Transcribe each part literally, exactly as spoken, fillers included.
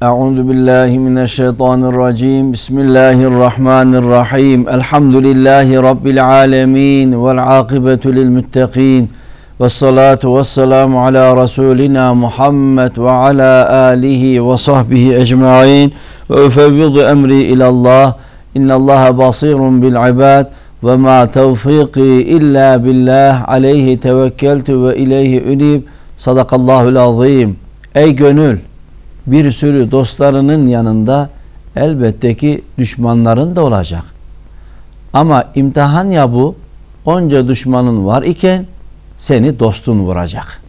Euzu billahi mineşşeytanirracim. Bismillahirrahmanirrahim. Elhamdülillahi rabbil alamin vel akibetu lil muttaqin. Ves salatu vesselamu ala rasulina Muhammed ve ala alihi ve sahbihi ecmaîn. Ve ufevvidu emri ilallah. İnnallaha basirun bil ibad. Ve ma tevfiki illa billah. Aleyhi tevekkeltu ve ileyhi unib. Sadakallahul azim. Ey gönül, bir sürü dostlarının yanında elbette ki düşmanların da olacak. Ama imtihan ya bu, onca düşmanın var iken seni dostun vuracak.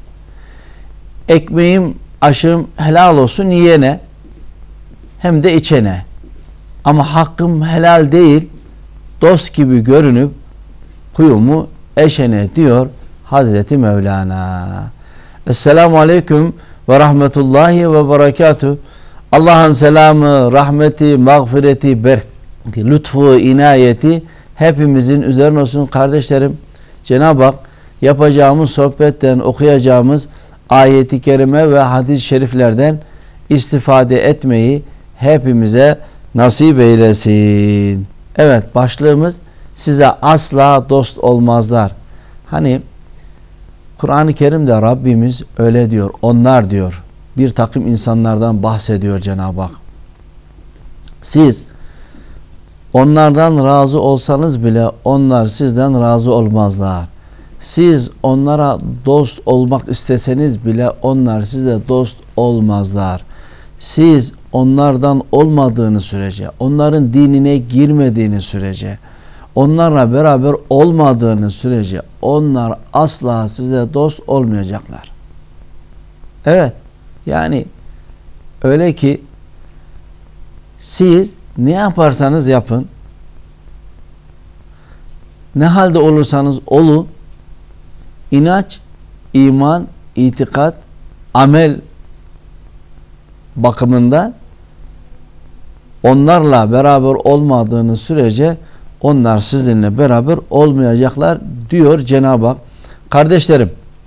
Ekmeğim, aşım helal olsun yiyene hem de içene. Ama hakkım helal değil, dost gibi görünüp kuyumu eşene diyor Hazreti Mevlana. Esselamu Aleyküm ve rahmetullahi ve berekatuhu. Allah'ın selamı, rahmeti, mağfireti, bereketi, lütfu, inayeti hepimizin üzerine olsun kardeşlerim. Cenab-ı Hak yapacağımız sohbetten, okuyacağımız ayeti kerime ve hadis-i şeriflerden istifade etmeyi hepimize nasip eylesin. Evet, başlığımız size asla dost olmazlar. Hani Kur'an-ı Kerim'de Rabbimiz öyle diyor. Onlar diyor. Bir takım insanlardan bahsediyor Cenab-ı Hak. Siz onlardan razı olsanız bile onlar sizden razı olmazlar. Siz onlara dost olmak isteseniz bile onlar size dost olmazlar. Siz onlardan olmadığını sürece, onların dinine girmediğini sürece, onlarla beraber olmadığını sürece onlar asla size dost olmayacaklar. Evet, yani öyle ki siz ne yaparsanız yapın, ne halde olursanız olun, inanç, iman, itikat, amel bakımından onlarla beraber olmadığınız sürece onlar sizinle beraber olmayacaklar diyor Cenab-ı Hak. Kardeşlerim,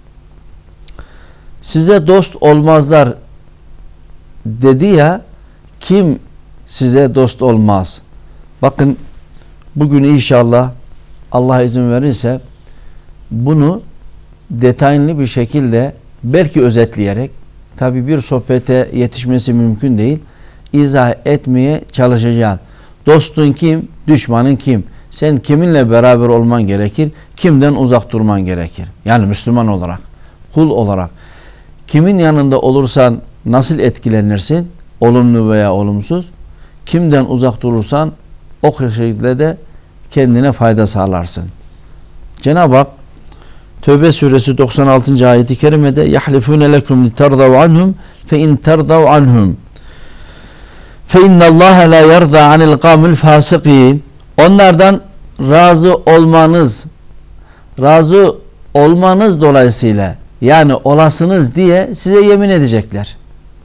size dost olmazlar dedi ya, kim size dost olmaz? Bakın bugün inşallah Allah izin verirse bunu detaylı bir şekilde belki özetleyerek, tabi bir sohbete yetişmesi mümkün değil, izah etmeye çalışacağız. Dostun kim? Düşmanın kim? Sen kiminle beraber olman gerekir? Kimden uzak durman gerekir? Yani Müslüman olarak, kul olarak. Kimin yanında olursan nasıl etkilenirsin? Olumlu veya olumsuz. Kimden uzak durursan o şekilde de kendine fayda sağlarsın. Cenab-ı Hak Tövbe suresi doksan altıncı ayeti kerimede yahlifune lekum literdav anhum fe in terdav anhum fe innallaha la yerda anil kavmil fasikin. Onlardan razı olmanız, razı olmanız dolayısıyla, yani olasınız diye size yemin edecekler.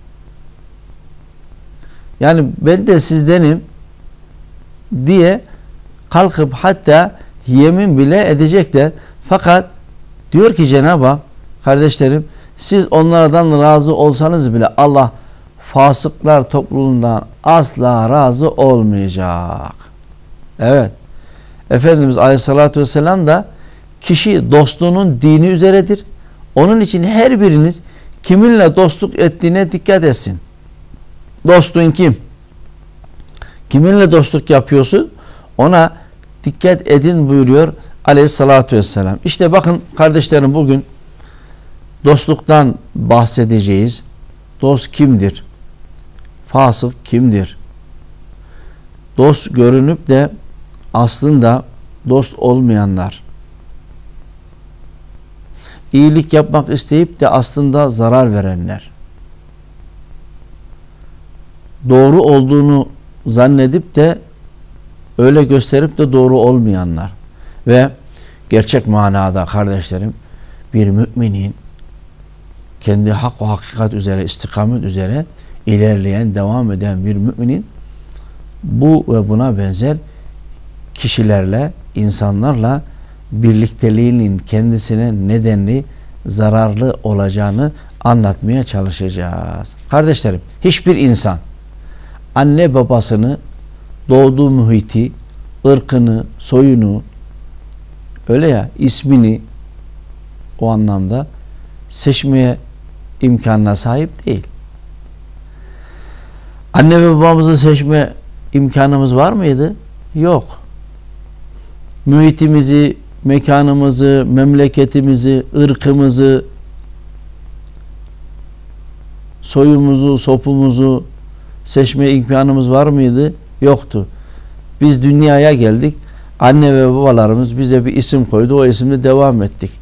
Yani ben de sizdenim diye kalkıp hatta yemin bile edecekler. Fakat diyor ki Cenab-ı Hak, kardeşlerim, siz onlardan razı olsanız bile Allah fasıklar topluluğundan asla razı olmayacak. Evet. Efendimiz Aleyhisselatü Vesselam da kişi dostluğunun dini üzeredir. Onun için her biriniz kiminle dostluk ettiğine dikkat etsin. Dostun kim? Kiminle dostluk yapıyorsun? Ona dikkat edin buyuruyor Aleyhisselatü Vesselam. İşte bakın kardeşlerim, bugün dostluktan bahsedeceğiz. Dost kimdir? Fasık kimdir? Dost görünüp de aslında dost olmayanlar. İyilik yapmak isteyip de aslında zarar verenler. Doğru olduğunu zannedip de öyle gösterip de doğru olmayanlar. Ve gerçek manada kardeşlerim, bir müminin kendi hak ve hakikat üzere, istikamet üzere ilerleyen, devam eden bir müminin bu ve buna benzer kişilerle, insanlarla birlikteliğinin kendisine nedenli, zararlı olacağını anlatmaya çalışacağız. Kardeşlerim, hiçbir insan anne babasını, doğduğu muhiti, ırkını, soyunu, öyle ya, ismini o anlamda seçmeye imkanına sahip değil. Anne ve babamızı seçme imkanımız var mıydı? Yok. Muhitimizi, mekanımızı, memleketimizi, ırkımızı, soyumuzu, sopumuzu seçme imkanımız var mıydı? Yoktu. Biz dünyaya geldik. Anne ve babalarımız bize bir isim koydu. O isimle devam ettik.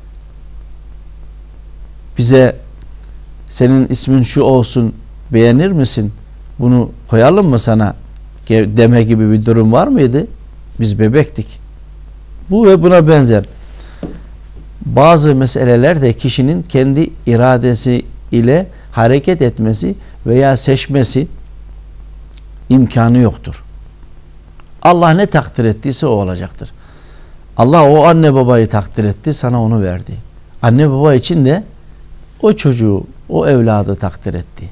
Bize senin ismin şu olsun, beğenir misin? Bunu koyalım mı sana deme gibi bir durum var mıydı? Biz bebektik. Bu ve buna benzer bazı meseleler de kişinin kendi iradesi ile hareket etmesi veya seçmesi imkanı yoktur. Allah ne takdir ettiyse o olacaktır. Allah o anne babayı takdir etti, sana onu verdi. Anne baba için de o çocuğu, o evladı takdir etti.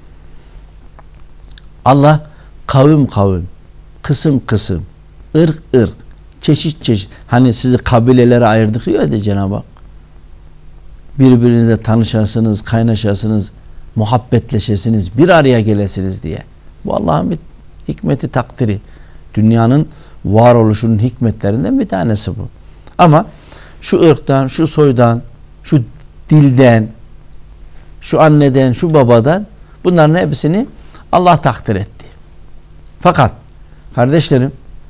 Allah kavim kavim, kısım kısım, ırk ırk, çeşit çeşit. Hani sizi kabilelere ayırdık diyor ya Cenab-ı Hak. Birbirinizle tanışasınız, kaynaşasınız, muhabbetleşesiniz, bir araya gelesiniz diye. Bu Allah'ın bir hikmeti, takdiri. Dünyanın varoluşunun hikmetlerinden bir tanesi bu. Ama şu ırktan, şu soydan, şu dilden, şu anneden, şu babadan, bunların hepsini Allah takdir etti. Fakat kardeşlerim,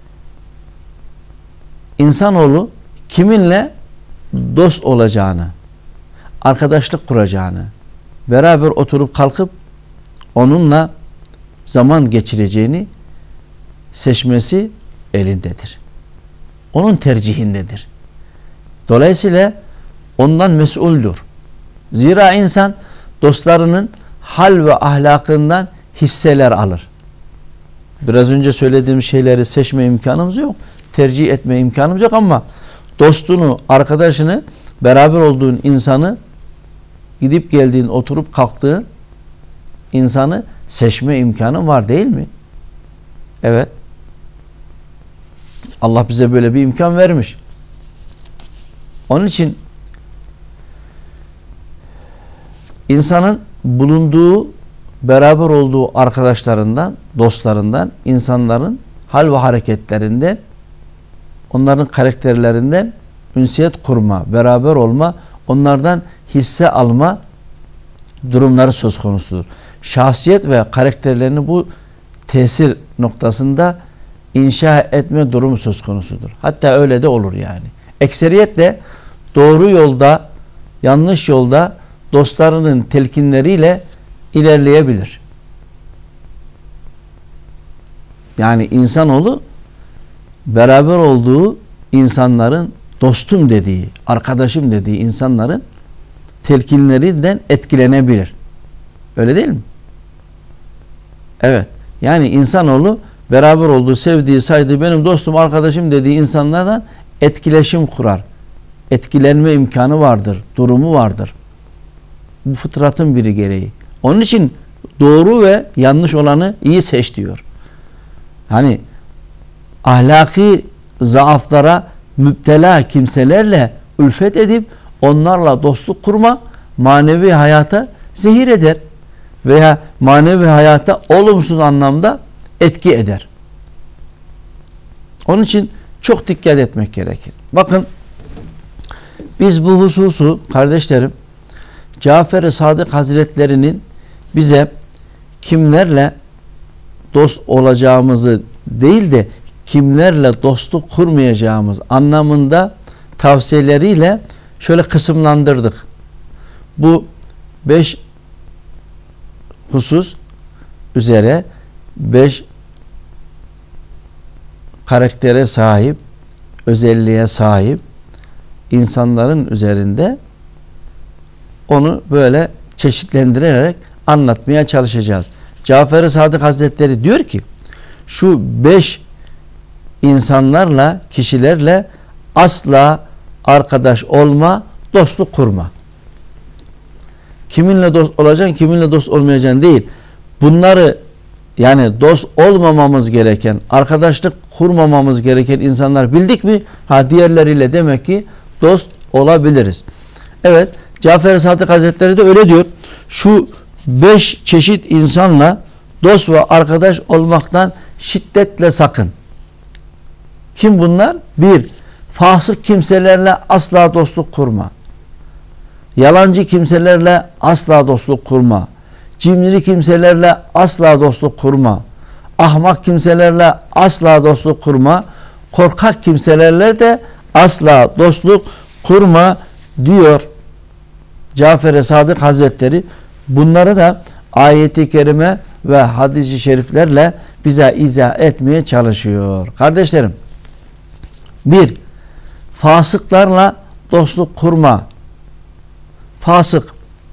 insanoğlu kiminle dost olacağını, arkadaşlık kuracağını, beraber oturup kalkıp onunla zaman geçireceğini seçmesi elindedir. Onun tercihindedir. Dolayısıyla ondan mesuldür. Zira insan dostlarının hal ve ahlakından hisseler alır. Biraz önce söylediğim şeyleri seçme imkanımız yok. Tercih etme imkanımız yok ama dostunu, arkadaşını, beraber olduğun insanı, gidip geldiğin, oturup kalktığın insanı seçme imkanın var değil mi? Evet. Allah bize böyle bir imkan vermiş. Onun için insanın bulunduğu, beraber olduğu arkadaşlarından, dostlarından, insanların hal ve hareketlerinden, onların karakterlerinden ünsiyet kurma, beraber olma, onlardan hisse alma durumları söz konusudur. Şahsiyet ve karakterlerini bu tesir noktasında inşa etme durumu söz konusudur. Hatta öyle de olur yani. Ekseriyetle doğru yolda, yanlış yolda dostlarının telkinleriyle ilerleyebilir. Yani insanoğlu beraber olduğu insanların, dostum dediği, arkadaşım dediği insanların telkinlerinden etkilenebilir. Öyle değil mi? Evet. Yani insanoğlu beraber olduğu, sevdiği, saydığı, benim dostum, arkadaşım dediği insanlardan etkileşim kurar. Etkilenme imkanı vardır, durumu vardır. Bu fıtratın biri gereği. Onun için doğru ve yanlış olanı iyi seç diyor. Hani ahlaki zaaflara müptela kimselerle ülfet edip onlarla dostluk kurmak manevi hayata zehir eder veya manevi hayata olumsuz anlamda etki eder. Onun için çok dikkat etmek gerekir. Bakın biz bu hususu kardeşlerim Cafer-i Sadık Hazretlerinin bize kimlerle dost olacağımızı değil de kimlerle dostluk kurmayacağımız anlamında tavsiyeleriyle şöyle kısımlandırdık. Bu beş husus üzere beş karaktere sahip, özelliğe sahip insanların üzerinde onu böyle çeşitlendirerek anlatmaya çalışacağız. Cafer-i Sadık Hazretleri diyor ki şu beş insanlarla, kişilerle asla arkadaş olma, dostluk kurma. Kiminle dost olacaksın, kiminle dost olmayacaksın değil. Bunları yani dost olmamamız gereken, arkadaşlık kurmamamız gereken insanlar bildik mi? Ha, diğerleriyle demek ki dost olabiliriz. Evet, Cafer Sadık Hazretleri de öyle diyor. Şu beş çeşit insanla dost ve arkadaş olmaktan şiddetle sakın. Kim bunlar? Bir, fasık kimselerle asla dostluk kurma. Yalancı kimselerle asla dostluk kurma. Cimri kimselerle asla dostluk kurma. Ahmak kimselerle asla dostluk kurma. Korkak kimselerle de asla dostluk kurma diyor Cafer-i Sadık Hazretleri. Bunları da ayeti kerime ve hadis-i şeriflerle bize izah etmeye çalışıyor. Kardeşlerim, bir, fasıklarla dostluk kurma. Fasık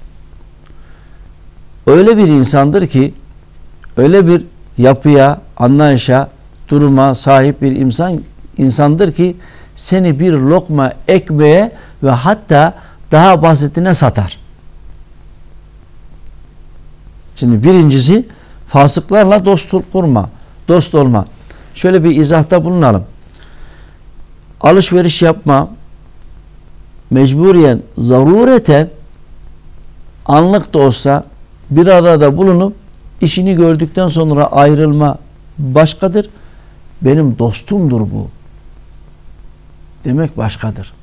öyle bir insandır ki, öyle bir yapıya, anlayışa, duruma sahip bir insan insandır ki seni bir lokma ekmeğe ve hatta daha basitine satar. Şimdi birincisi, fasıklarla dostluk kurma, dost olma. Şöyle bir izahta bulunalım. Alışveriş yapma, mecburiyen, zarureten, anlık da olsa bir arada bulunup işini gördükten sonra ayrılma başkadır. Benim dostumdur bu demek başkadır.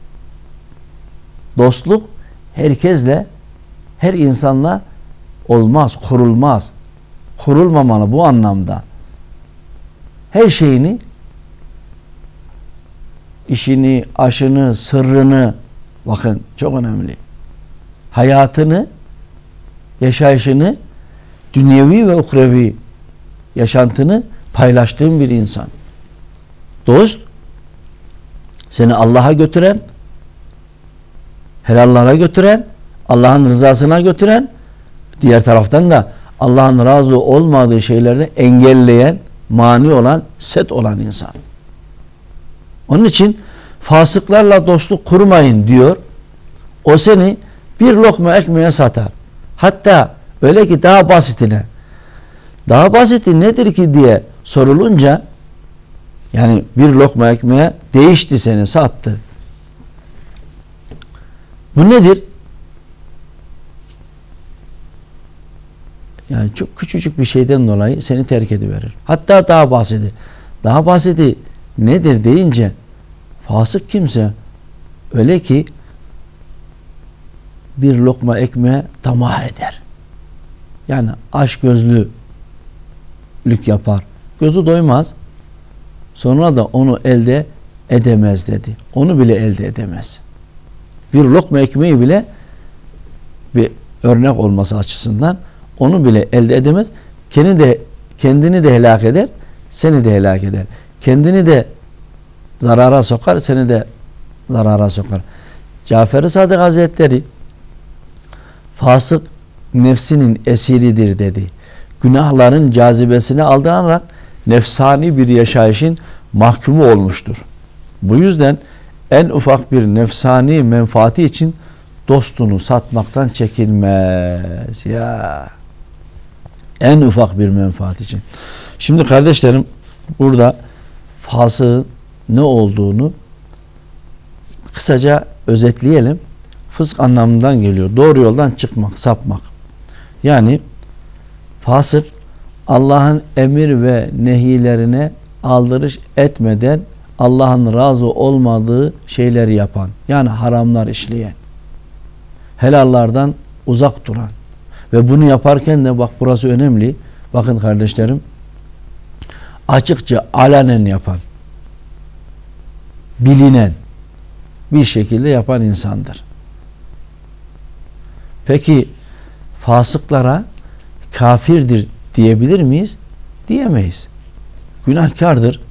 Dostluk herkesle, her insanla olmaz, kurulmaz. Kurulmamalı bu anlamda. Her şeyini, işini, aşını, sırrını, bakın çok önemli, hayatını, yaşayışını, dünyevi ve ukrevi yaşantını paylaştığın bir insan. Dost, seni Allah'a götüren, helallara götüren, Allah'ın rızasına götüren, diğer taraftan da Allah'ın razı olmadığı şeylerde engelleyen, mani olan, set olan insan. Onun için fasıklarla dostluk kurmayın diyor. O seni bir lokma ekmeğe satar. Hatta öyle ki daha basitine, daha basiti nedir ki diye sorulunca, yani bir lokma ekmeğe değişti, seni sattı. Bu nedir? Yani çok küçücük bir şeyden dolayı seni terk ediverir. Hatta daha basiti. Daha basiti nedir deyince, fasık kimse öyle ki bir lokma ekmeğe tamah eder. Yani açgözlülük yapar. Gözü doymaz. Sonra da onu elde edemez dedi. Onu bile elde edemez. Bir lokma ekmeği bile, bir örnek olması açısından, onu bile elde edemez. Kendini de, kendini de helak eder, seni de helak eder. Kendini de zarara sokar, seni de zarara sokar. Cafer-i Sadık Hazretleri, fasık nefsinin esiridir dedi. Günahların cazibesine aldanarak nefsani bir yaşayışın mahkumu olmuştur. Bu yüzden en ufak bir nefsani menfaati için dostunu satmaktan çekinmez. Ya, en ufak bir menfaat için. Şimdi kardeşlerim, burada fasığın ne olduğunu kısaca özetleyelim. Fısk anlamından geliyor. Doğru yoldan çıkmak, sapmak. Yani fasık, Allah'ın emir ve nehilerine aldırış etmeden Allah'ın razı olmadığı şeyleri yapan, yani haramlar işleyen, helallardan uzak duran ve bunu yaparken de, bak burası önemli, bakın kardeşlerim, açıkça alanen yapan, bilinen bir şekilde yapan insandır. Peki fasıklara kafirdir diyebilir miyiz? Diyemeyiz. Günahkardır.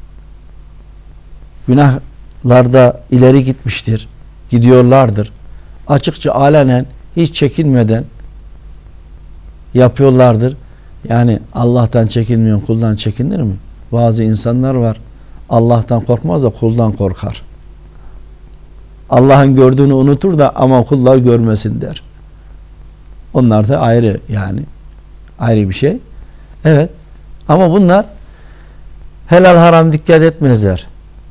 Günahlarda ileri gitmiştir. Gidiyorlardır. Açıkça alenen, hiç çekinmeden yapıyorlardır. Yani Allah'tan çekinmeyen kuldan çekinir mi? Bazı insanlar var, Allah'tan korkmaz da kuldan korkar. Allah'ın gördüğünü unutur da ama kullar görmesin der. Onlar da ayrı, yani ayrı bir şey. Evet. Ama bunlar helal haram dikkat etmezler.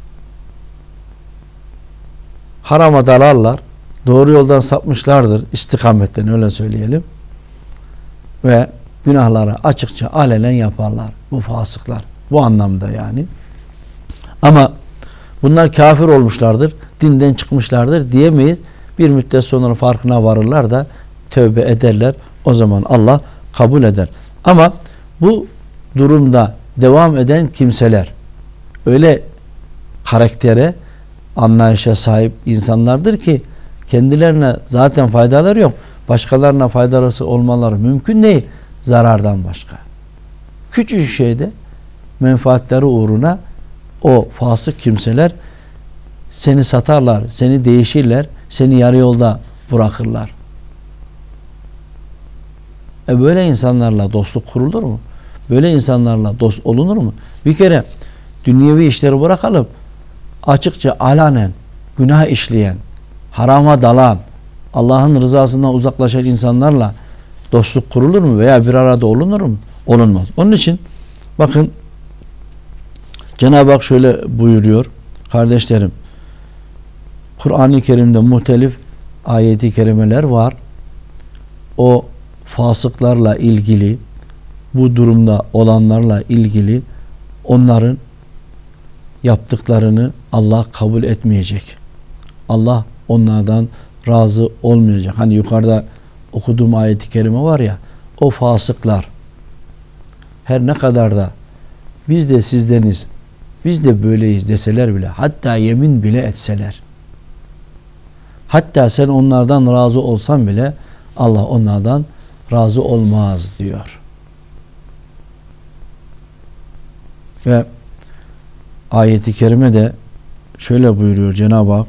Harama dalarlar. Doğru yoldan sapmışlardır. İstikametten öyle söyleyelim. Ve günahları açıkça alenen yaparlar. Bu fasıklar. Bu anlamda yani. Ama bunlar kafir olmuşlardır. Dinden çıkmışlardır diyemeyiz. Bir müddet sonra farkına varırlar da tövbe ederler. O zaman Allah kabul eder. Ama bu durumda devam eden kimseler öyle karaktere, anlayışa sahip insanlardır ki kendilerine zaten faydaları yok. Başkalarına faydalısı olmaları mümkün değil. Zarardan başka. Küçük şeyde menfaatleri uğruna o fasık kimseler seni satarlar, seni değişirler, seni yarı yolda bırakırlar. E böyle insanlarla dostluk kurulur mu? Böyle insanlarla dost olunur mu? Bir kere dünyevi işleri bırakalım. Açıkça alanen günah işleyen, harama dalan, Allah'ın rızasından uzaklaşan insanlarla dostluk kurulur mu veya bir arada olunur mu? Olunmaz. Onun için bakın Cenab-ı Hak şöyle buyuruyor. Kardeşlerim, Kur'an-ı Kerim'de muhtelif ayeti kerimeler var. O fasıklarla ilgili, bu durumda olanlarla ilgili onların yaptıklarını Allah kabul etmeyecek. Allah onlardan razı olmayacak. Hani yukarıda okuduğum ayet-i kerime var ya, o fasıklar her ne kadar da biz de sizdeniz, biz de böyleyiz deseler bile, hatta yemin bile etseler, hatta sen onlardan razı olsan bile Allah onlardan razı olmaz diyor. Ve ayet-i kerime de şöyle buyuruyor Cenab-ı Hak: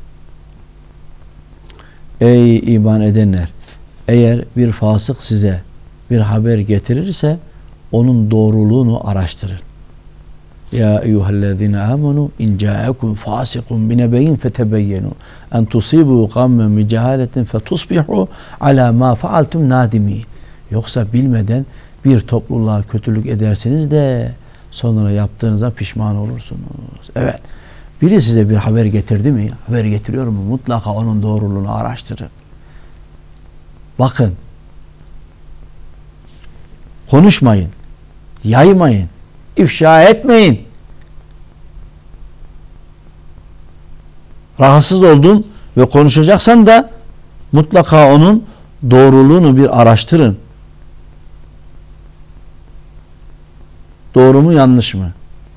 ey iman edenler, eğer bir fasık size bir haber getirirse onun doğruluğunu araştırın. Ya eyyühellezine amenu in ca'akum fasikun binebeyin fetebeyyenu en tusibu kavmen bi cehaletin fetusbihu ala ma faaltum nadimin. Yoksa bilmeden bir topluluğa kötülük edersiniz de sonra yaptığınıza pişman olursunuz. Evet. Biri size bir haber getirdi mi? Haber getiriyor mu? Mutlaka onun doğruluğunu araştırın. Bakın. Konuşmayın. Yaymayın. İfşa etmeyin. Rahatsız oldun ve konuşacaksan da mutlaka onun doğruluğunu bir araştırın. Doğru mu yanlış mı?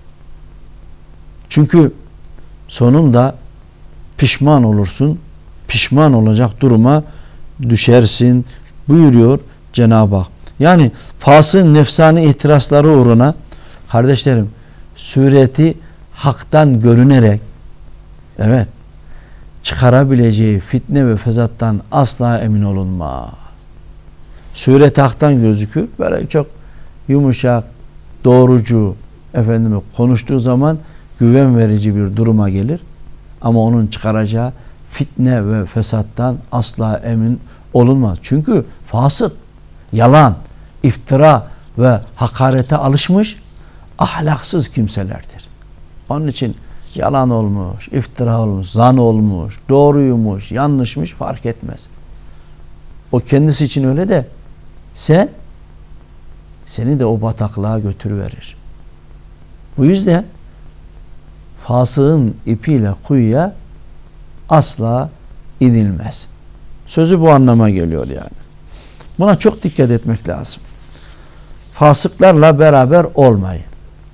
Çünkü sonunda pişman olursun. Pişman olacak duruma düşersin buyuruyor Cenab-ı Hak. Yani fasığın nefsani itirazları uğruna kardeşlerim sureti haktan görünerek evet çıkarabileceği fitne ve fesattan asla emin olunmaz. Sureti haktan gözükür. Böyle çok yumuşak, doğrucu, efendime konuştuğu zaman güven verici bir duruma gelir. Ama onun çıkaracağı fitne ve fesattan asla emin olunmaz. Çünkü fasık, yalan, iftira ve hakarete alışmış ahlaksız kimselerdir. Onun için yalan olmuş, iftira olmuş, zan olmuş, doğruymuş, yanlışmış fark etmez. O kendisi için öyle de sen seni de o bataklığa götürüverir. Bu yüzden fasığın ipiyle kuyuya asla inilmez. Sözü bu anlama geliyor yani. Buna çok dikkat etmek lazım. Fasıklarla beraber olmayın.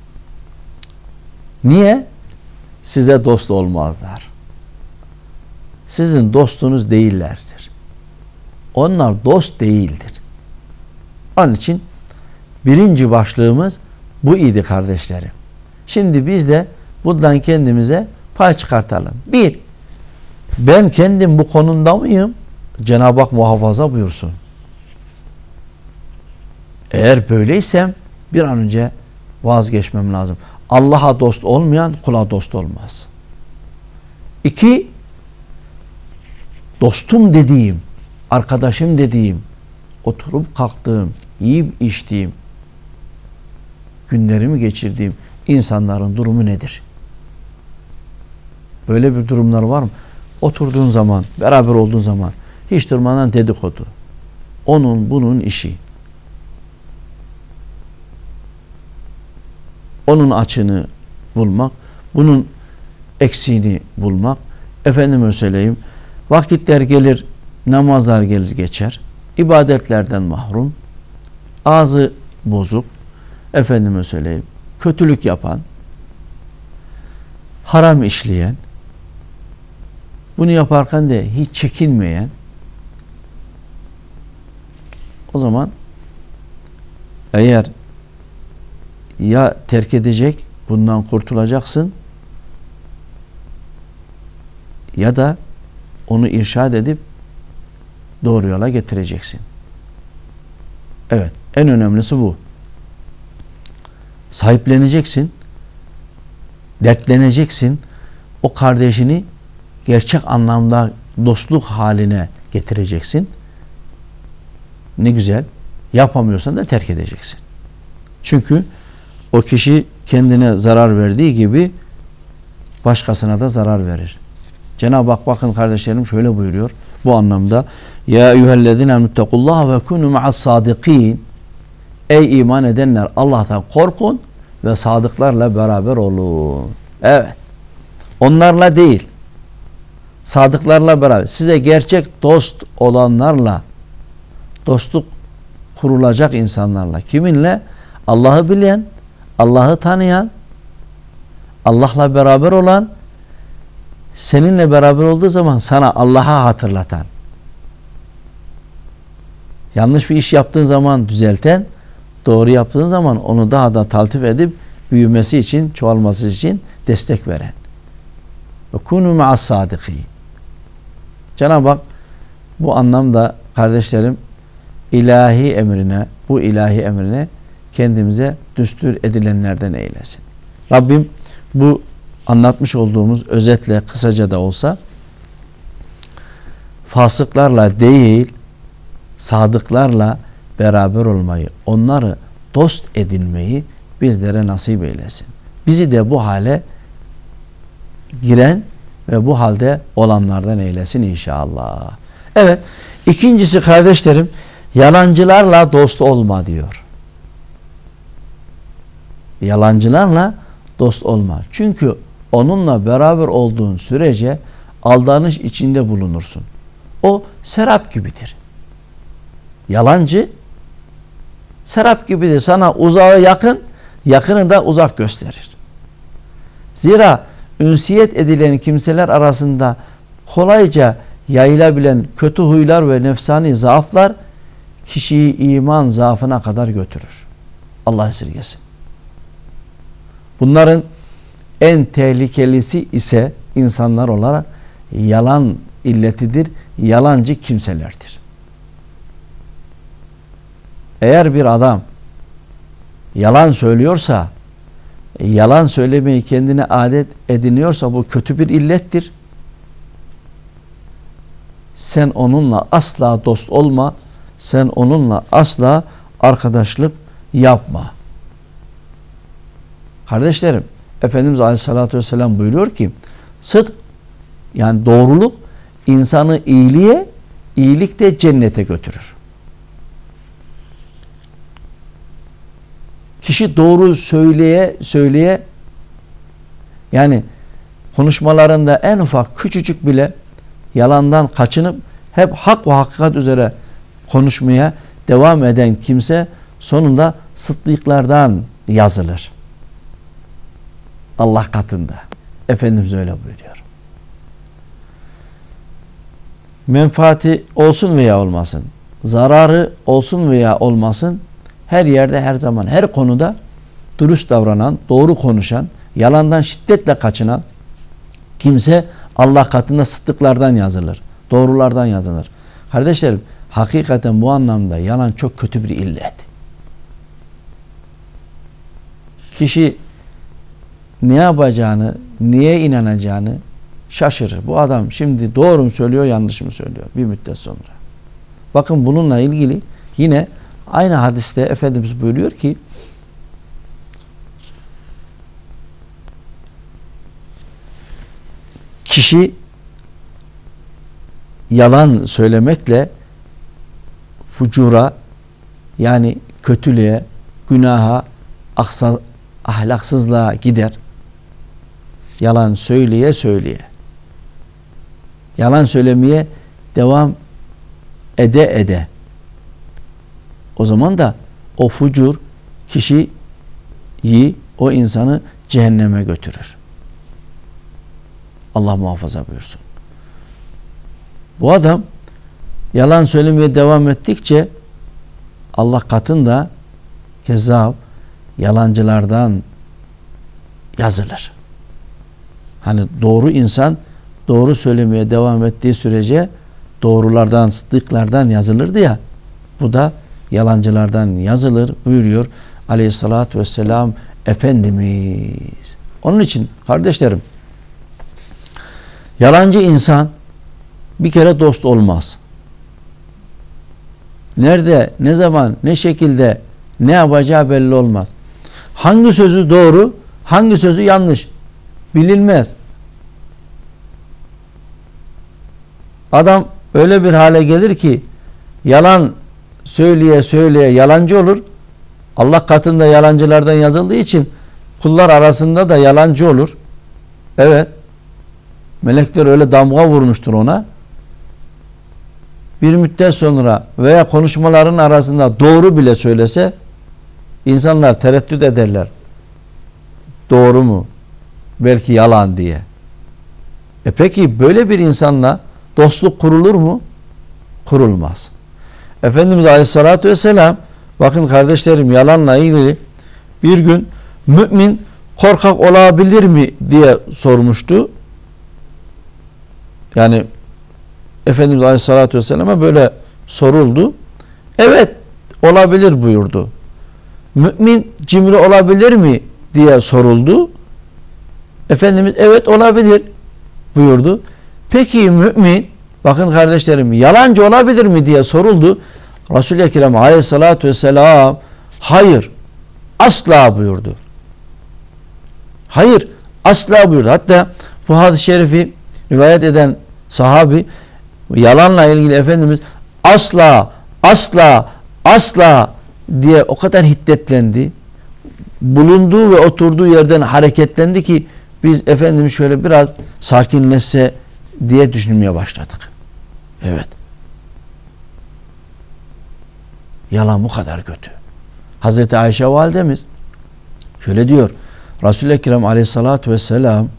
Niye? Size dost olmazlar. Sizin dostunuz değillerdir. Onlar dost değildir. Onun için birinci başlığımız bu idi kardeşlerim. Şimdi biz de bundan kendimize pay çıkartalım. Bir, ben kendim bu konumda mıyım? Cenab-ı Hak muhafaza buyursun. Eğer böyleysem bir an önce vazgeçmem lazım. Allah'a dost olmayan kula dost olmaz. İki, dostum dediğim, arkadaşım dediğim, oturup kalktığım, yiyip içtiğim, günlerimi geçirdiğim insanların durumu nedir? Böyle bir durumlar var mı? Oturduğun zaman, beraber olduğun zaman hiç durmadan dedikodu. Onun bunun işi. Onun açığını bulmak, bunun eksiğini bulmak. Efendime söyleyeyim, vakitler gelir, namazlar gelir geçer. İbadetlerden mahrum, ağzı bozuk, efendime söyleyeyim, kötülük yapan, haram işleyen, bunu yaparken de hiç çekinmeyen, o zaman eğer ya terk edecek, bundan kurtulacaksın, ya da onu irşad edip doğru yola getireceksin. Evet, en önemlisi bu. Sahipleneceksin, dertleneceksin, o kardeşini gerçek anlamda dostluk haline getireceksin. Ne güzel. Yapamıyorsan da terk edeceksin. Çünkü o kişi kendine zarar verdiği gibi başkasına da zarar verir. Cenab-ı Hak bakın kardeşlerim şöyle buyuruyor bu anlamda. Ya eyyühellezine muttakullaha ve kunu ma'as sadikin. Ey iman edenler, Allah'tan korkun ve sadıklarla beraber olun. Evet. Onlarla değil. Sadıklarla beraber. Size gerçek dost olanlarla, dostluk kurulacak insanlarla. Kiminle? Allah'ı bilen, Allah'ı tanıyan, Allah'la beraber olan, seninle beraber olduğu zaman sana Allah'a hatırlatan, yanlış bir iş yaptığın zaman düzelten, doğru yaptığın zaman onu daha da taltif edip büyümesi için, çoğalması için destek veren. Ve kunu ma'as sadikin. Cenab-ı Hak bu anlamda kardeşlerim ilahi emrine, bu ilahi emrine kendimize düstur edilenlerden eylesin. Rabbim bu anlatmış olduğumuz özetle kısaca da olsa fasıklarla değil sadıklarla beraber olmayı, onları dost edinmeyi bizlere nasip eylesin. Bizi de bu hale giren ve bu halde olanlardan eylesin inşallah. Evet, ikincisi kardeşlerim, yalancılarla dost olma diyor. Yalancılarla dost olma. Çünkü onunla beraber olduğun sürece aldanış içinde bulunursun. O serap gibidir. Yalancı serap gibidir. Sana uzağı yakın, yakını da uzak gösterir. Zira ünsiyet edilen kimseler arasında kolayca yayılabilen kötü huylar ve nefsani zaaflar kişiyi iman zaafına kadar götürür. Allah esirgesin. Bunların en tehlikelisi ise insanlar olarak yalan illetidir, yalancı kimselerdir. Eğer bir adam yalan söylüyorsa, yalan söylemeyi kendine adet ediniyorsa bu kötü bir illettir. Sen onunla asla dost olma, sen onunla asla arkadaşlık yapma. Kardeşlerim, Efendimiz Aleyhisselatü Vesselam buyuruyor ki, sıdk yani doğruluk insanı iyiliğe, iyilik de cennete götürür. Kişi doğru söyleye söyleye yani konuşmalarında en ufak küçücük bile yalandan kaçınıp hep hak ve hakikat üzere konuşmaya devam eden kimse sonunda sıddıklardan yazılır. Allah katında. Efendimiz öyle buyuruyor. Menfaati olsun veya olmasın, zararı olsun veya olmasın, her yerde, her zaman, her konuda dürüst davranan, doğru konuşan, yalandan şiddetle kaçınan kimse Allah katında sıddıklardan yazılır. Doğrulardan yazılır. Kardeşlerim, hakikaten bu anlamda yalan çok kötü bir illet. Kişi ne yapacağını, niye inanacağını şaşırır. Bu adam şimdi doğru mu söylüyor, yanlış mı söylüyor bir müddet sonra. Bakın bununla ilgili yine aynı hadiste Efendimiz buyuruyor ki kişi yalan söylemekle fucura, yani kötülüğe, günaha, aksa, ahlaksızlığa gider. Yalan söyleye söyleye. Yalan söylemeye devam ede ede. O zaman da o fucur kişiyi, o insanı cehenneme götürür. Allah muhafaza buyursun. Bu adam yalan söylemeye devam ettikçe Allah katında kezzap, yalancılardan yazılır. Hani doğru insan doğru söylemeye devam ettiği sürece doğrulardan, sıddıklardan yazılırdı ya, bu da yalancılardan yazılır buyuruyor Aleyhissalatü vesselam Efendimiz. Onun için kardeşlerim, yalancı insan bir kere dost olmaz. Nerede, ne zaman, ne şekilde, ne yapacağı belli olmaz. Hangi sözü doğru, hangi sözü yanlış bilinmez. Adam öyle bir hale gelir ki yalan söyleye söyleye yalancı olur. Allah katında yalancılardan yazıldığı için kullar arasında da yalancı olur. Evet. Melekler öyle damga vurmuştur ona. Bir müddet sonra veya konuşmaların arasında doğru bile söylese insanlar tereddüt ederler. Doğru mu? Belki yalan diye. E peki böyle bir insanla dostluk kurulur mu? Kurulmaz. Efendimiz Aleyhisselatü Vesselam, bakın kardeşlerim, yalanla ilgili bir gün mümin korkak olabilir mi diye sormuştu. Yani Efendimiz Aleyhisselatü Vesselam'a böyle soruldu. Evet, olabilir buyurdu. Mümin cimri olabilir mi diye soruldu. Efendimiz evet olabilir buyurdu. Peki mümin, bakın kardeşlerim, yalancı olabilir mi diye soruldu. Resul-i Ekrem Aleyhisselatü Vesselam hayır, asla buyurdu. Hayır, asla buyurdu. Hatta bu hadis-i şerifi rivayet eden sahabi yalanla ilgili Efendimiz asla, asla, asla diye o kadar hiddetlendi. Bulunduğu ve oturduğu yerden hareketlendi ki biz Efendimiz şöyle biraz sakinleşse diye düşünmeye başladık. Evet. Yalan bu kadar kötü. Hazreti Ayşe validemiz şöyle diyor. Resul-i Ekrem Aleyhisselatü Vesselam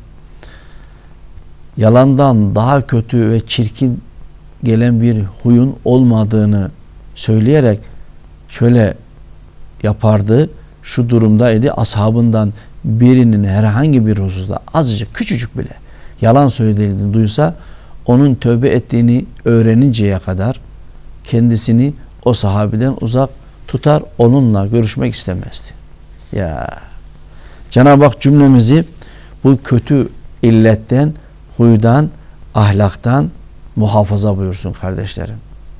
yalandan daha kötü ve çirkin gelen bir huyun olmadığını söyleyerek şöyle yapardı. Şu durumdaydı. Ashabından birinin herhangi bir hususta azıcık, küçücük bile yalan söylediğini duysa onun tövbe ettiğini öğreninceye kadar kendisini o sahabeden uzak tutar, onunla görüşmek istemezdi. Ya Cenab-ı Hak cümlemizi bu kötü illetten, huydan, ahlaktan muhafaza buyursun kardeşlerim.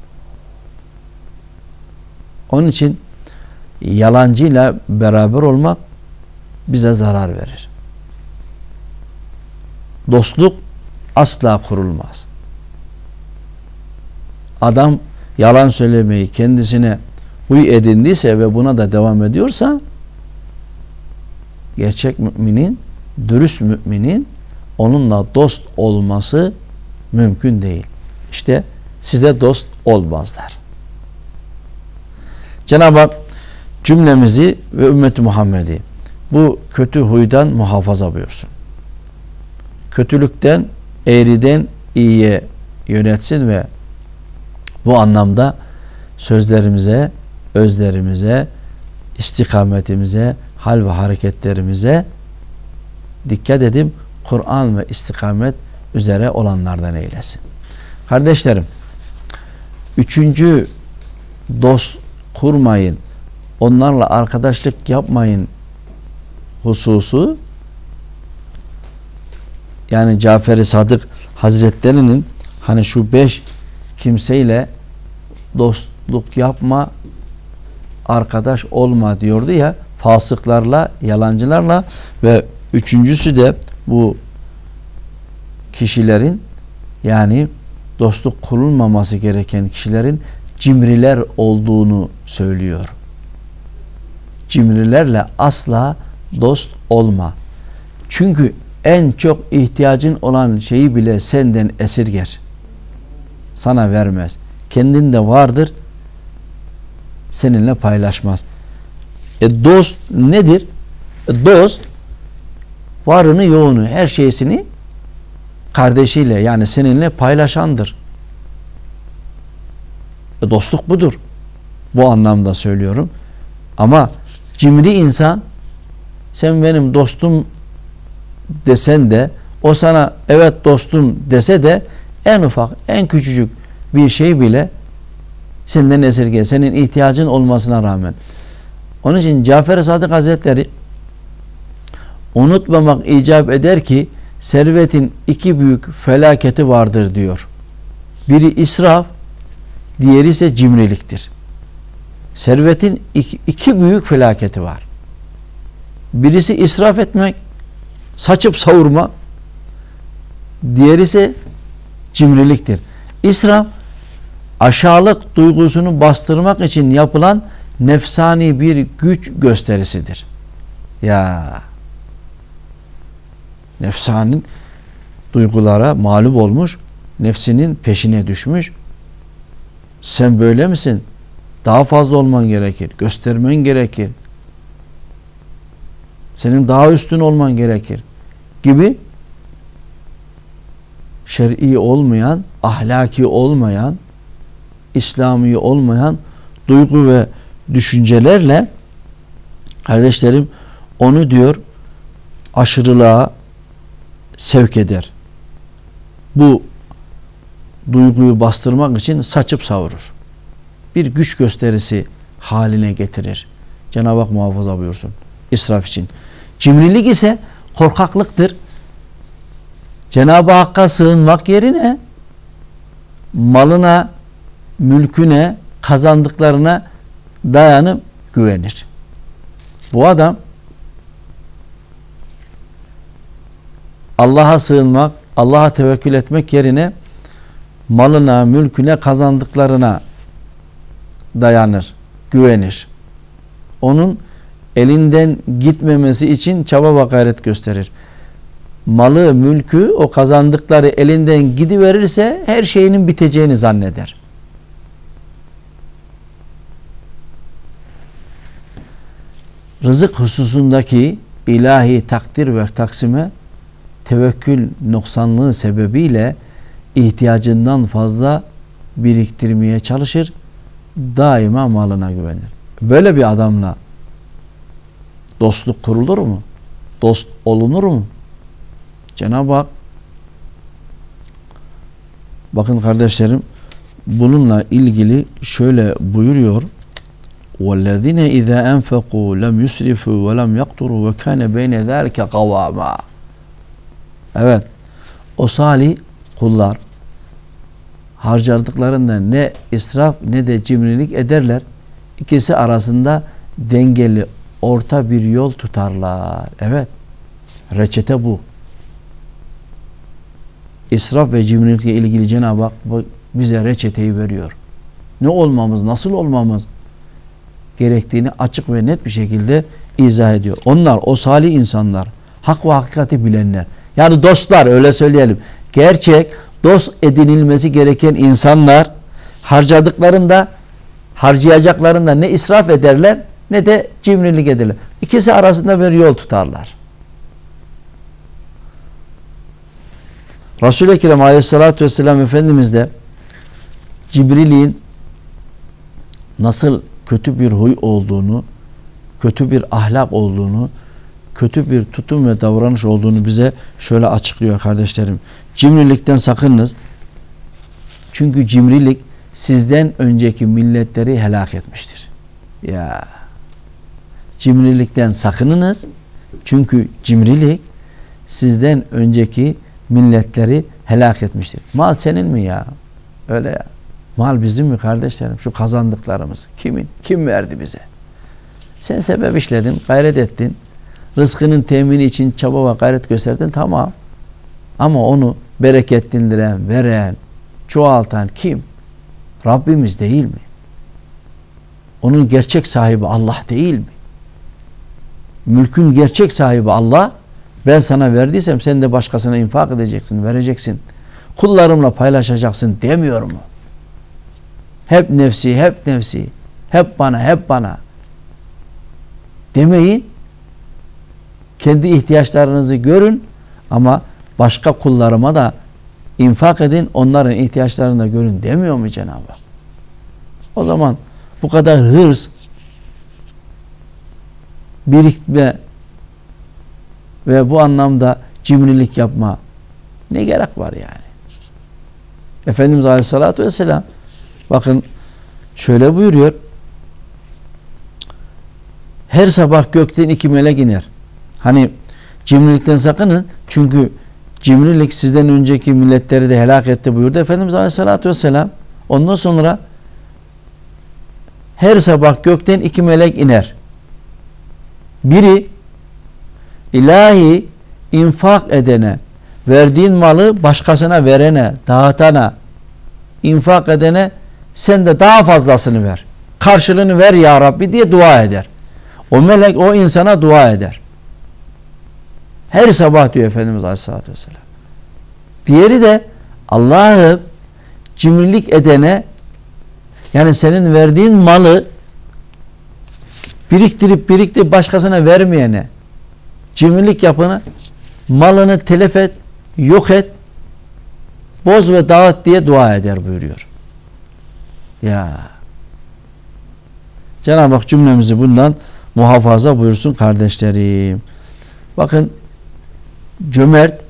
Onun için yalancıyla beraber olmak bize zarar verir. Dostluk asla kurulmaz. Adam yalan söylemeyi kendisine huy edindiyse ve buna da devam ediyorsa gerçek müminin, dürüst müminin onunla dost olması mümkün değil. İşte size dost olmazlar. Cenab-ı Hak cümlemizi ve ümmeti Muhammed'i bu kötü huydan muhafaza buyursun. Kötülükten, eğriden iyiye yönetsin ve bu anlamda sözlerimize, özlerimize, istikametimize, hal ve hareketlerimize dikkat edin, Kur'an ve istikamet üzere olanlardan eylesin. Kardeşlerim, üçüncü dost kurmayın, onlarla arkadaşlık yapmayın hususu, yani Cafer-i Sadık Hazretleri'nin hani şu beş kimseyle dostluk yapma, arkadaş olma diyordu ya, fasıklarla, yalancılarla, ve üçüncüsü de bu kişilerin, yani dostluk kurulmaması gereken kişilerin cimriler olduğunu söylüyor. Cimrilerle asla dost olma. Çünkü en çok ihtiyacın olan şeyi bile senden esirger. Sana vermez. Kendinde vardır, seninle paylaşmaz. E dost nedir? E dost varını yoğunu, her şeysini kardeşiyle, yani seninle paylaşandır. E dostluk budur. Bu anlamda söylüyorum. Ama cimri insan, sen benim dostum desen de, o sana evet dostum dese de, en ufak, en küçücük bir şey bile senden esirger. Senin ihtiyacın olmasına rağmen. Onun için Cafer-i Sadık Hazretleri unutmamak icap eder ki servetin iki büyük felaketi vardır diyor. Biri israf, diğeri ise cimriliktir. Servetin iki, iki büyük felaketi var. Birisi israf etmek, saçıp savurma, diğeri ise cimriliktir. İsraf, aşağılık duygusunu bastırmak için yapılan nefsani bir güç gösterisidir. Ya nefsanın duygulara mağlup olmuş, nefsinin peşine düşmüş. Sen böyle misin? Daha fazla olman gerekir. Göstermen gerekir. Senin daha üstün olman gerekir. Gibi şer'i olmayan, ahlaki olmayan, İslami olmayan duygu ve düşüncelerle kardeşlerim onu diyor aşırılığa sevk eder. Bu duyguyu bastırmak için saçıp savurur. Bir güç gösterisi haline getirir. Cenab-ı Hak muhafaza buyursun. İsraf için. Cimrilik ise korkaklıktır. Cenab-ı Hakk'a sığınmak yerine malına, mülküne, kazandıklarına dayanıp güvenir. Bu adam Allah'a sığınmak, Allah'a tevekkül etmek yerine malına, mülküne, kazandıklarına dayanır, güvenir. Onun elinden gitmemesi için çaba ve gayret gösterir. Malı, mülkü, o kazandıkları elinden gidiverirse her şeyinin biteceğini zanneder. Rızık hususundaki ilahi takdir ve taksime tevekkül noksanlığı sebebiyle ihtiyacından fazla biriktirmeye çalışır. Daima malına güvenir. Böyle bir adamla dostluk kurulur mu? Dost olunur mu? Cenab-ı Hak, bakın kardeşlerim, bununla ilgili şöyle buyuruyor. وَالَّذِينَ اِذَا اَنْفَقُوا لَمْ يُسْرِفُوا وَلَمْ يَقْتُرُوا وَكَانَ بَيْنَ ذَٰلِكَ قَوَامًا. Evet, o salih kullar harcadıklarında ne israf ne de cimrilik ederler. İkisi arasında dengeli, orta bir yol tutarlar. Evet, reçete bu. İsraf ve cimrilikle ilgili Cenab-ı Hak bize reçeteyi veriyor. Ne olmamız, nasıl olmamız gerektiğini açık ve net bir şekilde izah ediyor. Onlar, o salih insanlar, hak ve hakikati bilenler, yani dostlar, öyle söyleyelim, gerçek dost edinilmesi gereken insanlar harcadıklarında, harcayacaklarında ne israf ederler ne de cimrilik ederler. İkisi arasında bir yol tutarlar. Resul-i Ekrem Aleyhisselatü Vesselam Efendimiz de cimriliğin nasıl kötü bir huy olduğunu, kötü bir ahlak olduğunu, kötü bir tutum ve davranış olduğunu bize şöyle açıklıyor kardeşlerim. Cimrilikten sakınınız. Çünkü cimrilik sizden önceki milletleri helak etmiştir. Ya. Cimrilikten sakınınız. Çünkü cimrilik sizden önceki milletleri helak etmiştir. Mal senin mi ya? Öyle ya. Mal bizim mi kardeşlerim? Şu kazandıklarımız. Kimin? Kim verdi bize? Sen sebep işledin, gayret ettin. Rızkının temini için çaba ve gayret gösterdin. Tamam. Ama onu bereketlendiren, veren, çoğaltan kim? Rabbimiz değil mi? Onun gerçek sahibi Allah değil mi? Mülkün gerçek sahibi Allah. Ben sana verdiysem sen de başkasına infak edeceksin, vereceksin. Kullarımla paylaşacaksın demiyor mu? Hep nefsi, hep nefsi. Hep bana, hep bana. Demeyin. Kendi ihtiyaçlarınızı görün ama başka kullarıma da infak edin, onların ihtiyaçlarını da görün demiyor mu Cenab-ı Hak? O zaman bu kadar hırs, birikme ve bu anlamda cimrilik yapma ne gerek var yani? Efendimiz Aleyhisselatü Vesselam bakın şöyle buyuruyor. Her sabah gökten iki melek iner. Hani cimrilikten sakının. Çünkü cimrilik sizden önceki milletleri de helak etti buyurdu Efendimiz Aleyhisselatü Vesselam. Ondan sonra her sabah gökten iki melek iner. Biri ilahi infak edene, verdiğin malı başkasına verene, dağıtana, infak edene sen de daha fazlasını ver. Karşılığını ver ya Rabbi diye dua eder. O melek o insana dua eder. Her sabah diyor Efendimiz Aleyhisselatü Vesselam. Diğeri de Allah'ı cimrilik edene, yani senin verdiğin malı biriktirip biriktirip başkasına vermeyene, cimrilik yapana malını telef et, yok et, boz ve dağıt diye dua eder buyuruyor. Ya Cenab-ı Hak cümlemizi bundan muhafaza buyursun kardeşlerim. Bakın cömert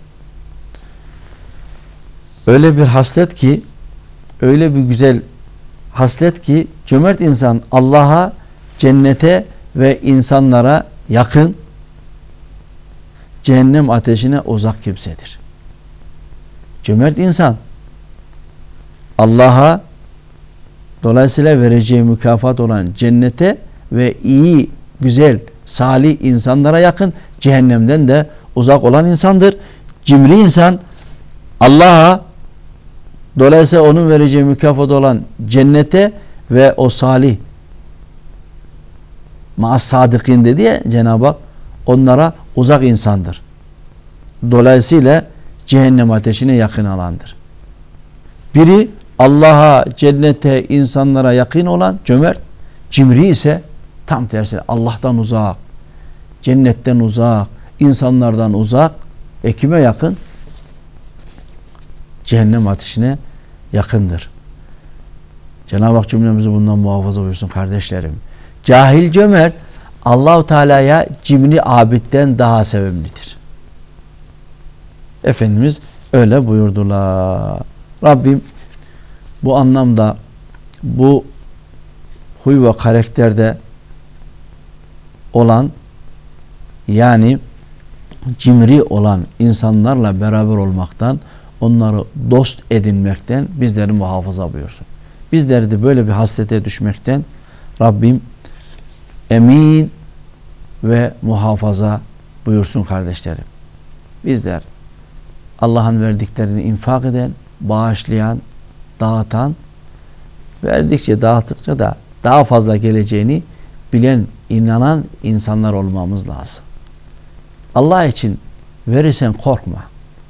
öyle bir haslet ki, öyle bir güzel haslet ki cömert insan Allah'a, cennete ve insanlara yakın, cehennem ateşine uzak kimsedir. Cömert insan Allah'a, dolayısıyla vereceği mükafat olan cennete ve iyi, güzel, salih insanlara yakın, cehennemden de uzak olan insandır. Cimri insan Allah'a, dolayısıyla onun vereceği mükafat olan cennete ve o salih ma'as sadıkîn dedi ya Cenab-ı Hak, onlara uzak insandır. Dolayısıyla cehennem ateşine yakın alandır. Biri Allah'a, cennete, insanlara yakın olan cömert, cimri ise tam tersi Allah'tan uzak, cennetten uzak, insanlardan uzak. E kime yakın? Cehennem ateşine yakındır. Cenab-ı Hak cümlemizi bundan muhafaza buyursun kardeşlerim. Cahil cömert Allah-u Teala'ya cimri abidden daha sevimlidir. Efendimiz öyle buyurdular. Rabbim bu anlamda, bu huy ve karakterde olan, yani cimri olan insanlarla beraber olmaktan, onları dost edinmekten bizleri muhafaza buyursun. Bizleri de böyle bir hasrete düşmekten Rabbim emin ve muhafaza buyursun kardeşlerim. Bizler Allah'ın verdiklerini infak eden, bağışlayan, dağıtan, verdikçe dağıttıkça da daha fazla geleceğini bilen, inanan insanlar olmamız lazım. Allah için verirsen korkma.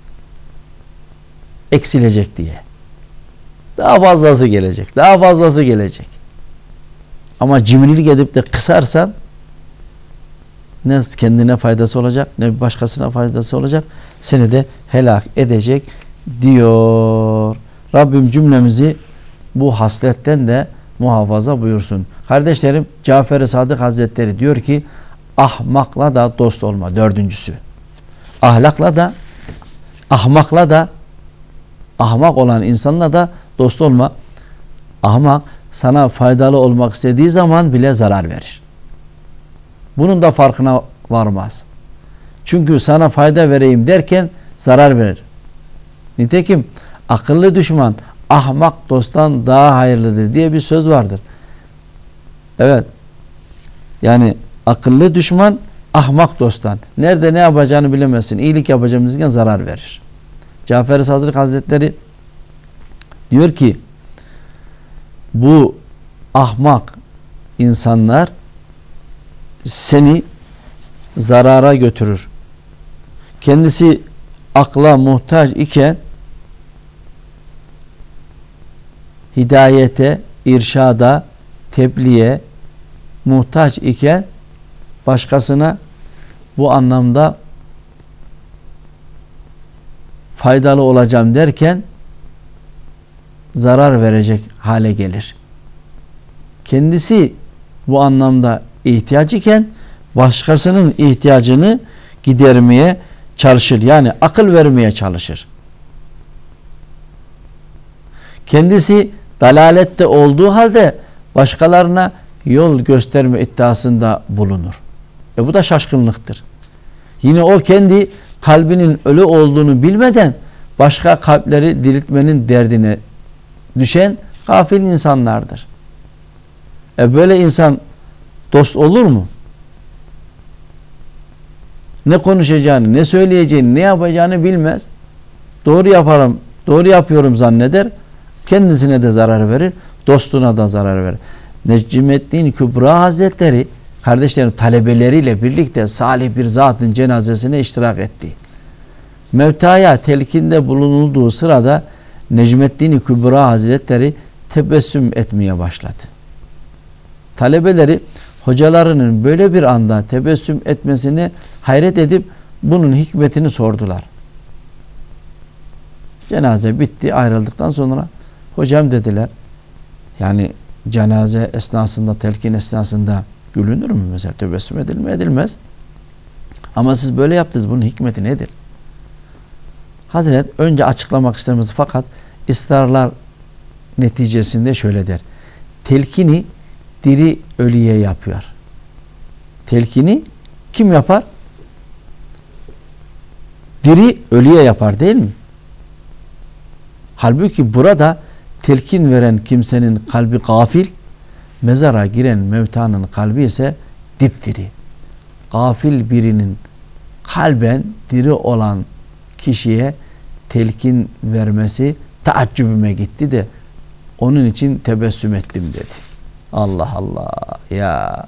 Eksilecek diye. Daha fazlası gelecek. Daha fazlası gelecek. Ama cimrilik edip de kısarsan ne kendine faydası olacak, ne başkasına faydası olacak. Seni de helak edecek diyor. Rabbim cümlemizi bu hasletten de muhafaza buyursun. Kardeşlerim, Cafer-i Sadık Hazretleri diyor ki ahmakla da dost olma. Dördüncüsü. Ahlakla da, ahmakla da, ahmak olan insanla da dost olma. Ahmak sana faydalı olmak istediği zaman bile zarar verir. Bunun da farkına varmaz. Çünkü sana fayda vereyim derken zarar verir. Nitekim akıllı düşman ahmak dosttan daha hayırlıdır diye bir söz vardır. Evet. Yani akıllı düşman ahmak dosttan. Nerede ne yapacağını bilemezsin. İyilik yapacağımızdan zarar verir. Cafer-i Sadık Hazretleri diyor ki bu ahmak insanlar seni zarara götürür. Kendisi akla muhtaç iken hidayete, irşada, tebliğe muhtaç iken başkasına bu anlamda faydalı olacağım derken zarar verecek hale gelir. Kendisi bu anlamda ihtiyaç iken başkasının ihtiyacını gidermeye çalışır. Yani akıl vermeye çalışır. Kendisi dalalette olduğu halde başkalarına yol gösterme iddiasında bulunur. E bu da şaşkınlıktır. Yine o kendi kalbinin ölü olduğunu bilmeden başka kalpleri diriltmenin derdine düşen gafil insanlardır. E böyle insan dost olur mu? Ne konuşacağını, ne söyleyeceğini, ne yapacağını bilmez. Doğru yaparım, doğru yapıyorum zanneder. Kendisine de zarar verir, dostuna da zarar verir. Necmettin Kübra Hazretleri kardeşlerim talebeleriyle birlikte salih bir zatın cenazesine iştirak etti. Mevtaya telkinde bulunulduğu sırada Necmettin Kübra Hazretleri tebessüm etmeye başladı. Talebeleri hocalarının böyle bir anda tebessüm etmesine hayret edip bunun hikmetini sordular. Cenaze bitti, ayrıldıktan sonra hocam dediler, yani cenaze esnasında, telkin esnasında gülünür mü mesela? Tebessüm edilir mi? Edilmez. Ama siz böyle yaptınız. Bunun hikmeti nedir? Hazret önce açıklamak istemez fakat ısrarlar neticesinde şöyle der. Telkini diri ölüye yapıyor. Telkini kim yapar? Diri ölüye yapar değil mi? Halbuki burada telkin veren kimsenin kalbi gafil, mezara giren mevtanın kalbi ise dipdiri. Gafil birinin kalben diri olan kişiye telkin vermesi taaccübüme gitti de onun için tebessüm ettim dedi. Allah Allah ya.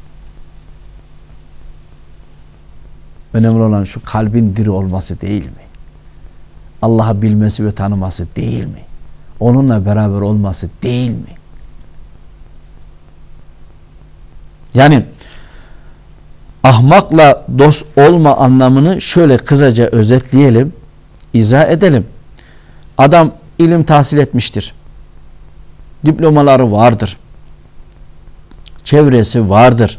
Önemli olan şu kalbin diri olması değil mi? Allah'ı bilmesi ve tanıması değil mi? Onunla beraber olması değil mi? Yani ahmakla dost olma anlamını şöyle kısaca özetleyelim, izah edelim. Adam ilim tahsil etmiştir. Diplomaları vardır. Çevresi vardır.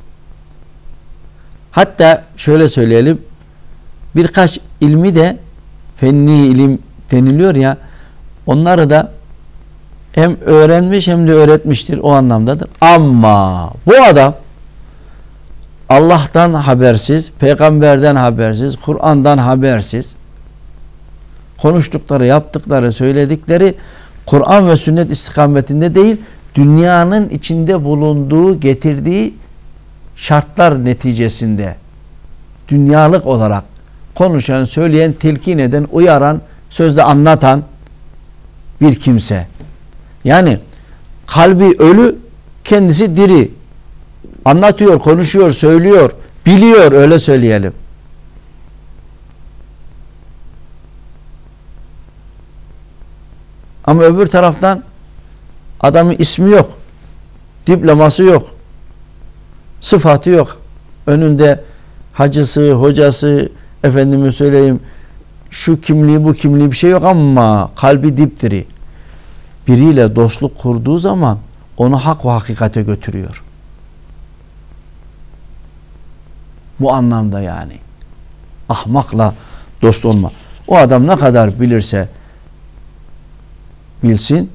Hatta şöyle söyleyelim, birkaç ilmi de fenni ilim deniliyor ya, onları da hem öğrenmiş hem de öğretmiştir, o anlamdadır. Ama bu adam Allah'tan habersiz, peygamberden habersiz, Kur'an'dan habersiz, konuştukları, yaptıkları, söyledikleri Kur'an ve sünnet istikametinde değil, dünyanın içinde bulunduğu, getirdiği şartlar neticesinde dünyalık olarak konuşan, söyleyen, telkin eden, uyaran, sözde anlatan bir kimse. Yani kalbi ölü, kendisi diri. Anlatıyor, konuşuyor, söylüyor, biliyor, öyle söyleyelim. Ama öbür taraftan adamın ismi yok, diploması yok, sıfatı yok. Önünde hacısı, hocası, efendime söyleyeyim, şu kimliği, bu kimliği bir şey yok ama kalbi dipdiri. Biriyle dostluk kurduğu zaman onu hak ve hakikate götürüyor. Bu anlamda yani. Ahmakla dost olma. O adam ne kadar bilirse bilsin,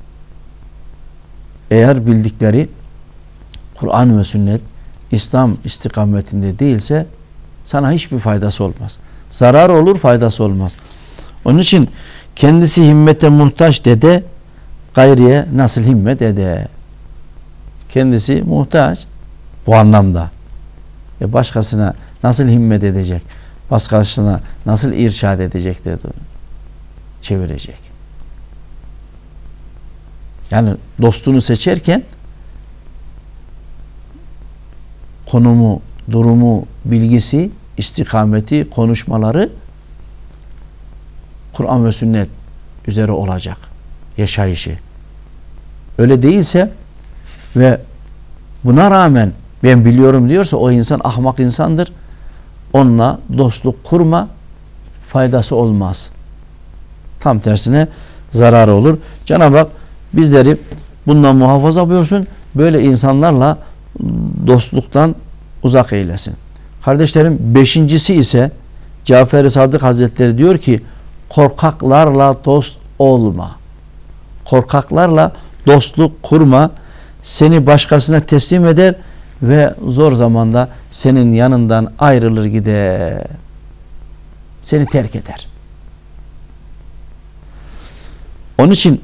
eğer bildikleri Kur'an ve sünnet, İslam istikametinde değilse sana hiçbir faydası olmaz. Zarar olur, faydası olmaz. Onun için kendisi himmete muhtaç dede, gayriye nasıl himmet ede? Kendisi muhtaç bu anlamda. E başkasına nasıl himmet edecek? Başkasına nasıl irşad edecek dedi. çevirecek. Yani dostunu seçerken konumu, durumu, bilgisi, istikameti, konuşmaları Kur'an ve sünnet üzere olacak. Yaşayışı. Öyle değilse ve buna rağmen ben biliyorum diyorsa o insan ahmak insandır. Onunla dostluk kurma, faydası olmaz. Tam tersine zararı olur. Cenab-ı Hak bizleri bundan muhafaza buyursun. Böyle insanlarla dostluktan uzak eylesin. Kardeşlerim, beşincisi ise Cafer-i Sadık Hazretleri diyor ki korkaklarla dost olma. Korkaklarla dostluk kurma. Seni başkasına teslim eder ve zor zamanda senin yanından ayrılır gider. Seni terk eder. Onun için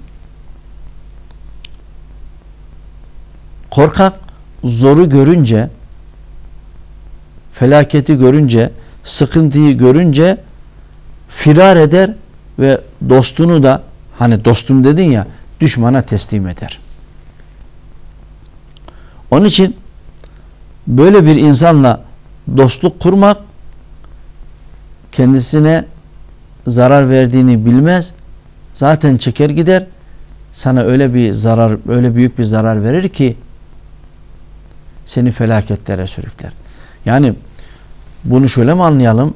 korkak zoru görünce, felaketi görünce, sıkıntıyı görünce firar eder ve dostunu da, hani dostum dedin ya, düşmana teslim eder. Onun için böyle bir insanla dostluk kurmak kendisine zarar verdiğini bilmez. Zaten çeker gider. Sana öyle bir zarar, öyle büyük bir zarar verir ki seni felaketlere sürükler. Yani bunu şöyle mi anlayalım?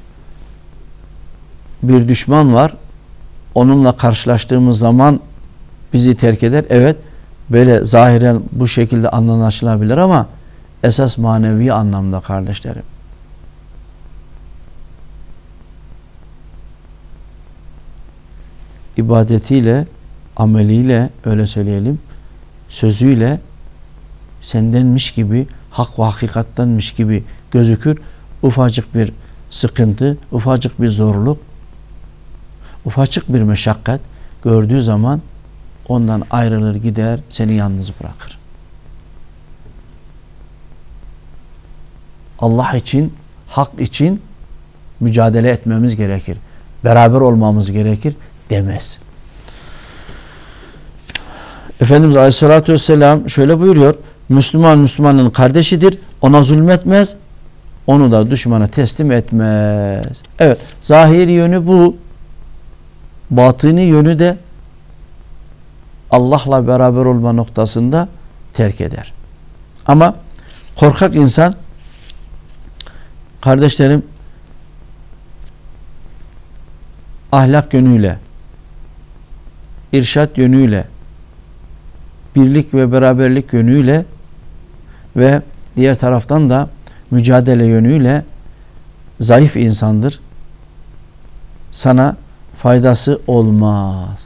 Bir düşman var. Onunla karşılaştığımız zaman bizi terk eder. Evet, böyle zahiren bu şekilde anlaşılabilir ama esas manevi anlamda kardeşlerim. İbadetiyle, ameliyle, öyle söyleyelim, sözüyle sendenmiş gibi, hak ve hakikattanmış gibi gözükür. Ufacık bir sıkıntı, ufacık bir zorluk, ufacık bir meşakkat gördüğü zaman ondan ayrılır gider, seni yalnız bırakır. Allah için, hak için mücadele etmemiz gerekir. Beraber olmamız gerekir demez. Efendimiz Aleyhisselatü Vesselam şöyle buyuruyor. Müslüman Müslümanın kardeşidir. Ona zulmetmez. Onu da düşmana teslim etmez. Evet. Zahiri yönü bu. Batini yönü de Allah'la beraber olma noktasında terk eder. Ama korkak insan, kardeşlerim, ahlak yönüyle, irşat yönüyle, birlik ve beraberlik yönüyle ve diğer taraftan da mücadele yönüyle zayıf insandır. Sana faydası olmaz.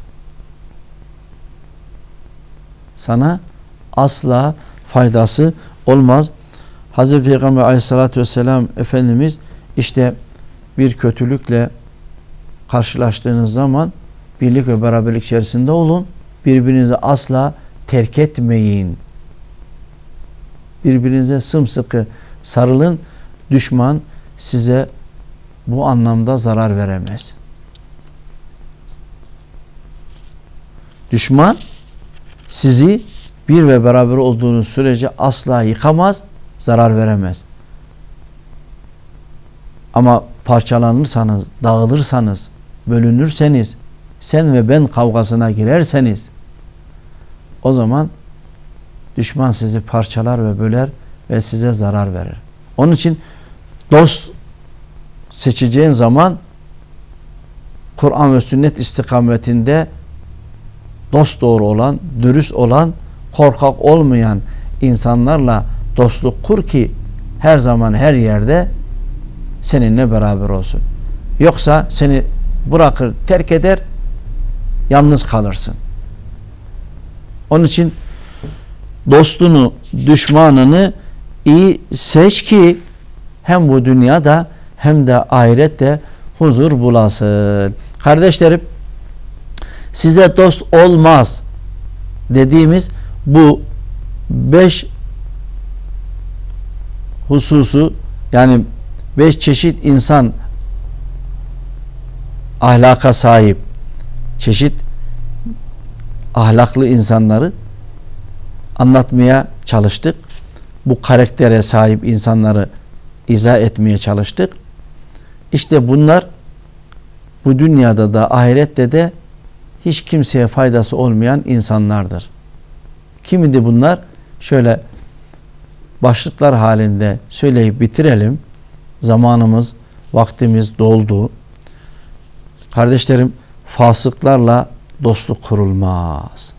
Sana asla faydası olmaz. Hazreti Peygamber Aleyhisselatü Vesselam Efendimiz işte bir kötülükle karşılaştığınız zaman birlik ve beraberlik içerisinde olun. Birbirinizi asla terk etmeyin. Birbirinize sımsıkı sarılın. Düşman size bu anlamda zarar veremez. Düşman sizi bir ve beraber olduğunuz sürece asla yıkamaz, zarar veremez. Ama parçalanırsanız, dağılırsanız, bölünürseniz, sen ve ben kavgasına girerseniz, o zaman düşman sizi parçalar ve böler ve size zarar verir. Onun için dost seçeceğin zaman Kur'an ve sünnet istikametinde dost doğru olan, dürüst olan, korkak olmayan insanlarla dostluk kur ki her zaman her yerde seninle beraber olsun. Yoksa seni bırakır, terk eder, yalnız kalırsın. Onun için dostunu, düşmanını iyi seç ki hem bu dünyada hem de ahirette huzur bulasın. Kardeşlerim, size dost olmaz dediğimiz bu beş hususu, yani beş çeşit insan ahlaka sahip, çeşit ahlaklı insanları anlatmaya çalıştık. Bu karaktere sahip insanları izah etmeye çalıştık. İşte bunlar bu dünyada da ahirette de hiç kimseye faydası olmayan insanlardır. Kimidi bunlar? Şöyle başlıklar halinde söyleyip bitirelim. Zamanımız, vaktimiz doldu. Kardeşlerim, fasıklarla dostluk kurulmaz.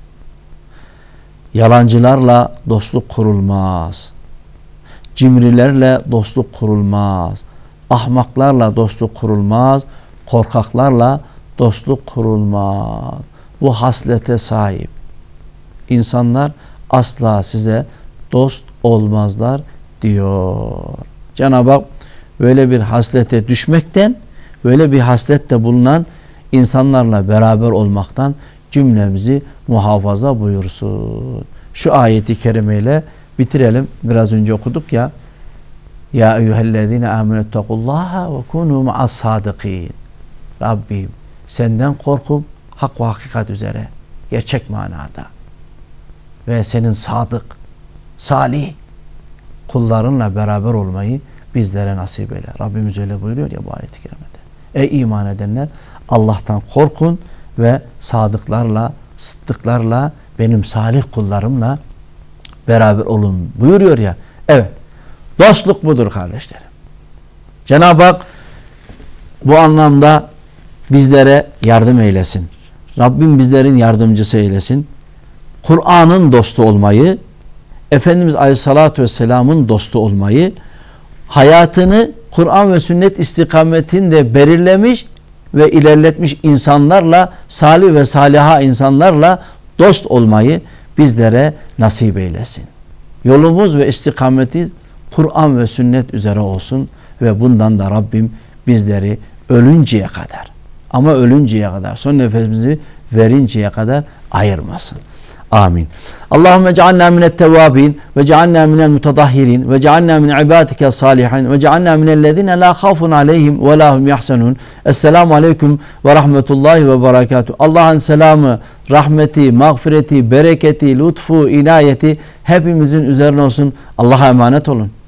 Yalancılarla dostluk kurulmaz. Cimrilerle dostluk kurulmaz. Ahmaklarla dostluk kurulmaz. Korkaklarla dostluk kurulmaz. Bu haslete sahip insanlar asla size dost olmazlar diyor. Cenab-ı Hak böyle bir haslete düşmekten, böyle bir haslette bulunan insanlarla beraber olmaktan cümlemizi muhafaza buyursun. Şu ayeti kerimeyle bitirelim. Biraz önce okuduk ya. Ya eyyühellezine amenettakullaha ve kunu ma'as sadikin. Rabbim senden korkup hak ve hakikat üzere, gerçek manada ve senin sadık, salih kullarınla beraber olmayı bizlere nasip eyle. Rabbimiz öyle buyuruyor ya bu ayet-i kerimede. Ey iman edenler, Allah'tan korkun ve sadıklarla, sıddıklarla, benim salih kullarımla beraber olun buyuruyor ya. Evet, dostluk budur kardeşlerim. Cenab-ı Hak bu anlamda bizlere yardım eylesin. Rabbim bizlerin yardımcısı eylesin. Kur'an'ın dostu olmayı, Efendimiz Aleyhisselatü Vesselam'ın dostu olmayı, hayatını Kur'an ve sünnet istikametinde belirlemiş ve ilerletmiş insanlarla, salih ve saliha insanlarla dost olmayı bizlere nasip eylesin. Yolumuz ve istikameti Kur'an ve sünnet üzere olsun ve bundan da Rabbim bizleri ölünceye kadar, ama ölünceye kadar, son nefesimizi verinceye kadar ayırmasın. Amin. Allahümme cealna minet tevvabin ve cealna minel mutadahhirin ve cealna min ibadike salihin ve cealna minellezine la khafun aleyhim ve lahum yahsenun. Esselamu aleyküm ve rahmetullahi ve berekatuhu. Allah'ın selamı, rahmeti, mağfireti, bereketi, lütfu, inayeti hepimizin üzerine olsun. Allah'a emanet olun.